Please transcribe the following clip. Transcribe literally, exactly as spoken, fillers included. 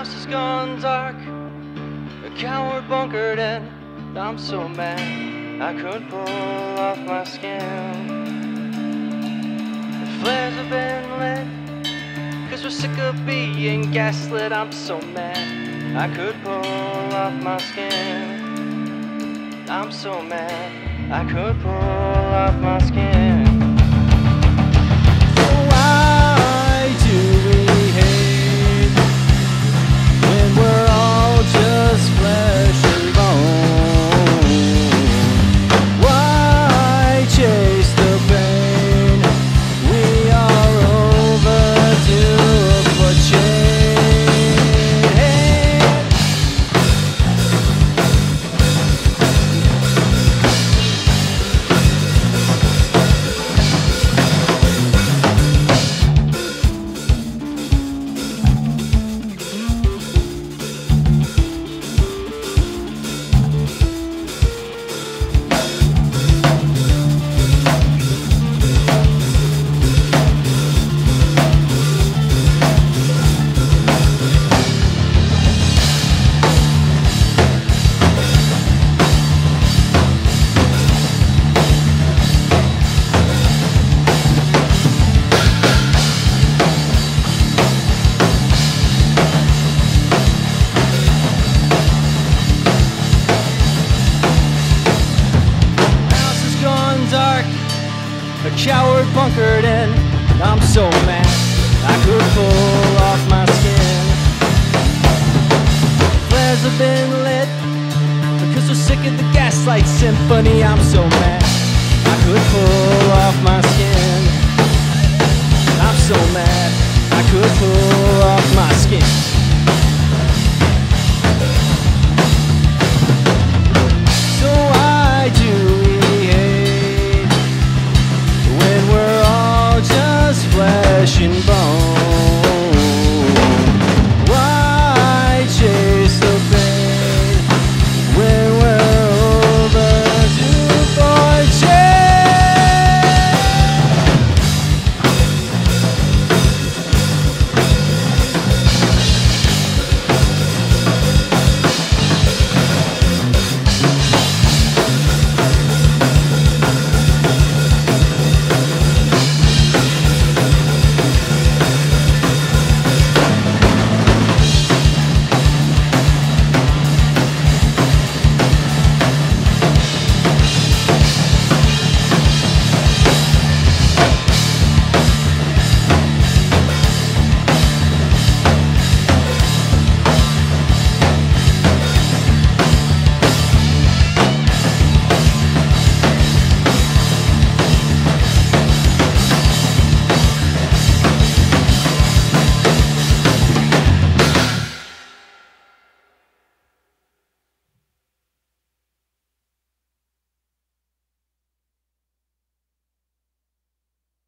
house has gone dark, a coward bunkered in. I'm so mad I couldn't pull off my skin. The flares have been lit, cause we're sick of being gaslit. I'm so mad I could pull off my skin. I'm so mad I could pull off my skin. So why do we hate when we're all just flesh and bone? Why chase the pain? We are overdue for change. A coward bunkered in. I'm so mad I could pull off my skin. Flares have been lit because we're sick of the gaslight symphony. I'm so mad I could pull off